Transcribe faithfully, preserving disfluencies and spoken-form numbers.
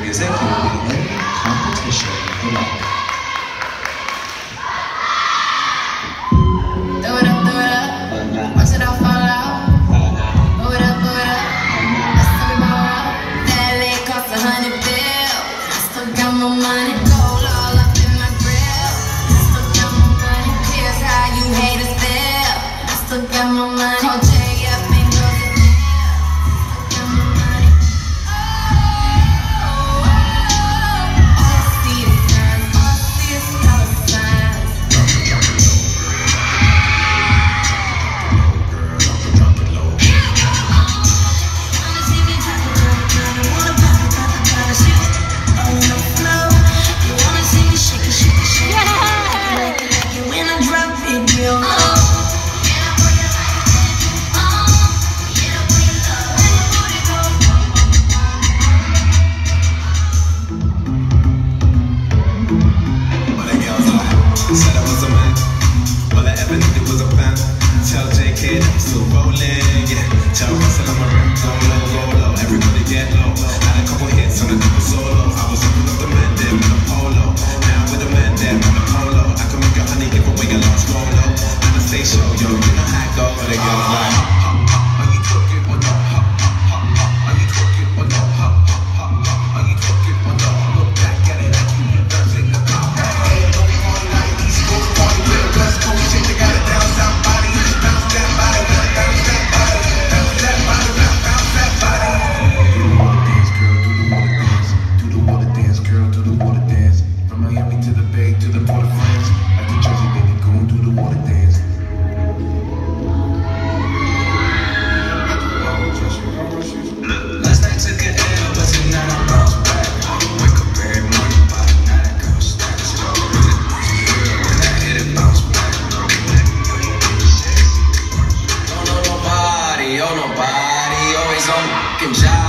music, you will be winning competition. Good luck. Throw it up, throw it up. Watch it all fall out. Throw it up, throw it up. Let's talk about out. That leg cost a hundred bills. I still got my money. Gold all up in my grill. I still got my money. Here's how you haters feel. I still got my money. Call J up and go to jail. I still got my money. Oh, oh, oh. All I see is signs. All I see is dollar signs. Said I was a man, all I ever needed was a plan. Tell J K that I'm still rolling, yeah. Tell Russell I'm a rap, go low, go low. Everybody get low. Had a couple hits on a double solo. I was looking up the man there with a polo. Now with a man there with a polo. I can make a honey give away a lost rolo. And I stay show, yo, you know how it goes. But it goes like, are you talking or no? Are you talking or no? Are you talking or no? Look back at it like you dancing the car. Nobody, always on the fucking job.